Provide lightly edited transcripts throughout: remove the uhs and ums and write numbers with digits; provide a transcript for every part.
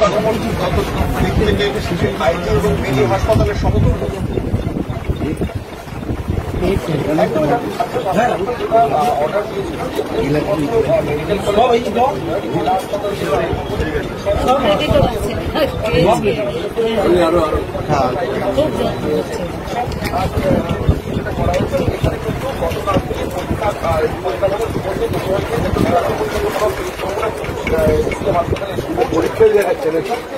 পরিকাঠামোর দিক থেকে আইটি এবং মিনি হাসপাতালের সমতুল পরীক্ষা দেখাচ্ছে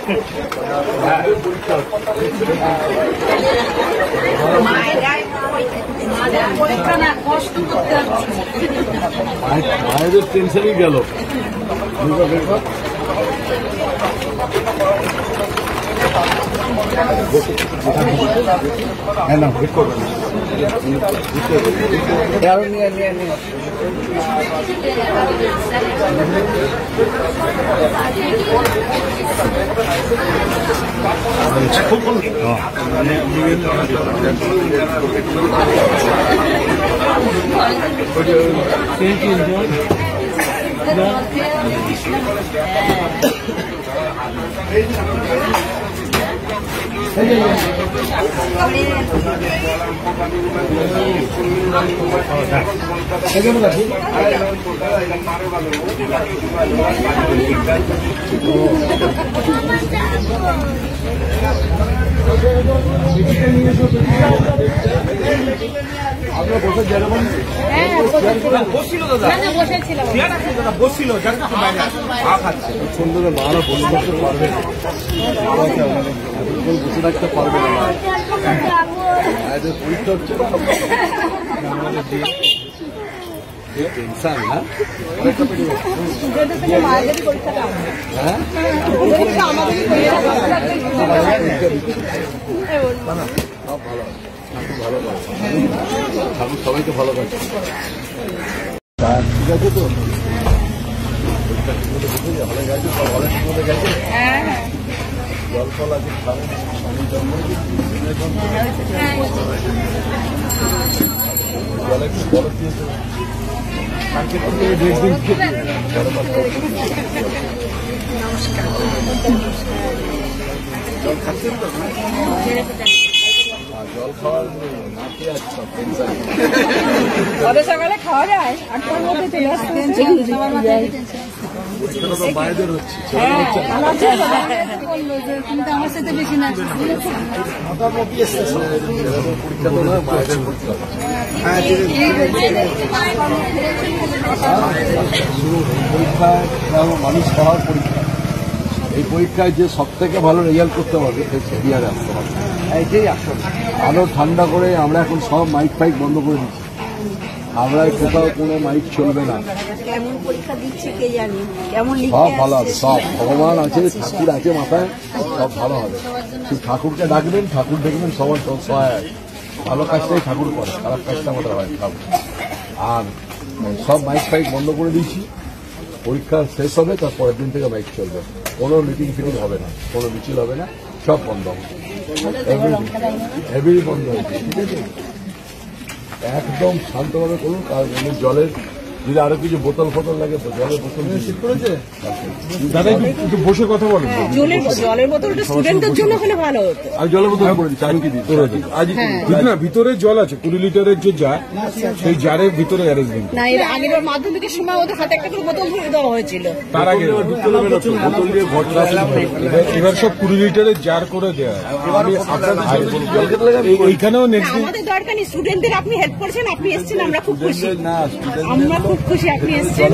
মায়েদের টেনশনই গেল। হ্যাঁ না ভেট করবেন আরো নিয়ে নিয়ে নিয়ে বসছিল সুন্দর মারা বন্ধ করতে পারবে বসে রাখতে পারবে না পরীক্ষা হচ্ছে টেনশন হ্যাঁ সব ভালো ভালো ঠাকুর সবাইকে ভালো পাচ্ছে ঠিক আছে তো হলে গেছে সব হলের মধ্যে গেছে জল ফল আছে জল একটু বরফ দিয়েছে জল খাচ্ছেন তো জল খাওয়ার নাকি আছে সকালে খাওয়া যায় 8টার মধ্যে চলে আসতে মায়েদের হচ্ছে কিন্তু আমার সাথে বেশি না মোটামুটি পরীক্ষা তো না মায়েদের পরীক্ষায় মানুষ পড়ার পরীক্ষা এই পরীক্ষায় যে সব থেকে ভালো রেজাল্ট করতে পারবে বিহারে আসতে পারবে এইটাই আসল আরো ঠান্ডা করে আমরা এখন সব মাইক ফাইক বন্ধ করে দিচ্ছি আমরা কোথাও কোনো মাইক চলবে না কেমন পরীক্ষা দিচ্ছে কে জানি কেমন সব ভালো হবে সব ভগবান আছে ঠাকুর আছে মাথায় সব ভালো হবে শুধু ঠাকুরকে ডাকবেন ঠাকুর দেখবেন সবার সহায় ভালো কাজটাই ঠাকুর করে খারাপ কাজটা আমাদের হয় ঠাকুর আর সব মাইক ফাইক বন্ধ করে দিয়েছি পরীক্ষা শেষ হবে তার পরের দিন থেকে মাইক চলবে কোনো মিটিং ফিটিং হবে না কোনো মিছিল হবে না সব বন্ধ হবে এভরি বন্ধ হয়েছে ঠিক আছে একদম শান্তভাবে করুন কারণ জলের যদি আরো কিছু বোতল ফোতল লাগে তো জলের বোতল করেছে দাদা একটু বসে কথা বলেন জলের বোতলটা স্টুডেন্টদের জন্য হলে ভালো হতো আর জলের বোতল করে দিচ্ছি আমি কি দিই আজ না ভিতরে জল আছে 20 লিটারের যে জার সেই জারের ভিতরে অ্যারেঞ্জমেন্ট না এর আগের মাধ্যমিকের সময় ওদের হাতে একটা করে বোতল ধরে দেওয়া হয়েছিল তার আগে বোতল দিয়ে ভর্তি এবার সব 20 লিটারের জার করে দেওয়া আমি এইখানেও নেক্সট দিন আমাদের দরকার নেই স্টুডেন্টদের আপনি হেল্প করছেন আপনি এসেছেন আমরা খুব খুশি আমরা খুব খুশি আপনি এসেছেন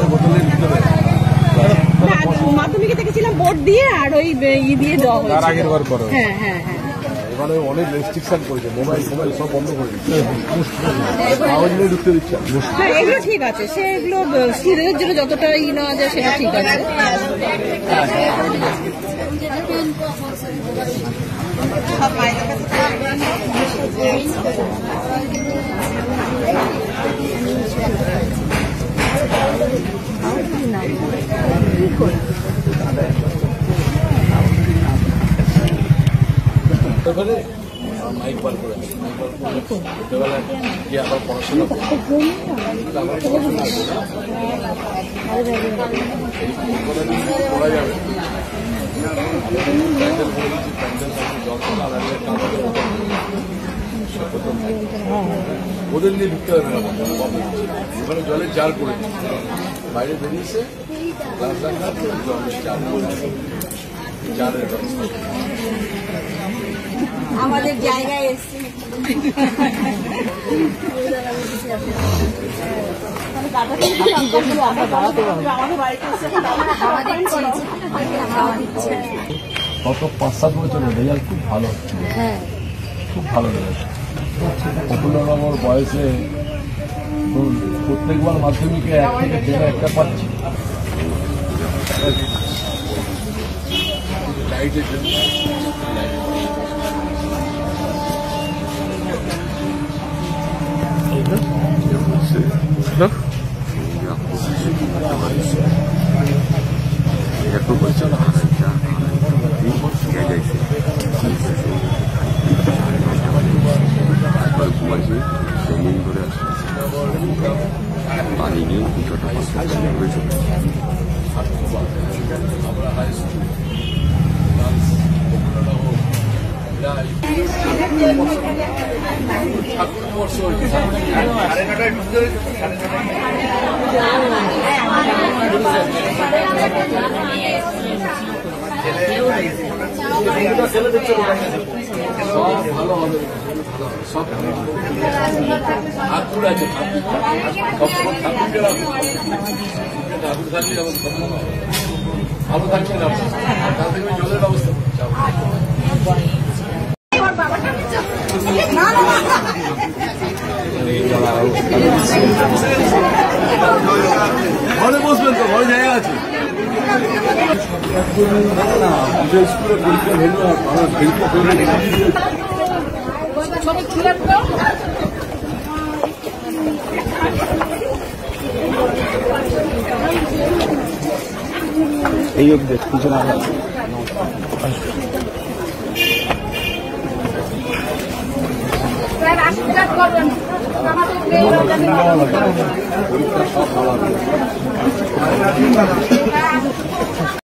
মাধ্যমিকে দেখেছিলাম বোর্ড দিয়ে আর ওই দিয়ে দেওয়া হয়েছে তার আগের বার করো হ্যাঁ হ্যাঁ হ্যাঁ এবারে অনেক রেস্ট্রিকশন করেছে মোবাইল সব বন্ধ করে দিচ্ছে আওয়াজ নিয়ে ঢুকতে দিচ্ছে হ্যাঁ এগুলো ঠিক আছে সেগুলো স্টুডেন্টের জন্য যতটা নেওয়া যায় সেটা ঠিক আছে মাইক বার করে গিয়ে আবার পড়াশোনা করা যাবে প্যান্ডেল করে দিচ্ছি, প্যান্ডেল জল আর ওদের নিয়ে ঢুকতে হবে না, ওখানে জলের জার করে দিচ্ছি, বাইরে বেরিয়েছে গ্লাস রাখা জলের জারের ব্যবস্থা আমাদের জায়গায় এসছে গত 5-7 বছরের রেজাল্ট খুব ভালো হচ্ছে, খুব ভালো রেজাল্ট। প্রফুল্লনগর বয়সে প্রত্যেকবার মাধ্যমিকে 1 থেকে 10 একটা পাচ্ছি। লাইটের জন্য পানি নিয়ে কিছুটা আমরা হাই স্কুল ঠাকুর বর্ষ সব ভালো হবে, সব ঠাকুর আছে, ঠাকুর থাকলে যেমন ভালো থাকছে না, তার থেকে জলের ব্যবস্থা ঘরে বসবেন তো, ঘরে জায়গা আছে না, স্কুলে পরীক্ষা ভেঙে আমার পরীক্ষা করে এই অবধি পিছনে পরীক্ষা সব ভালো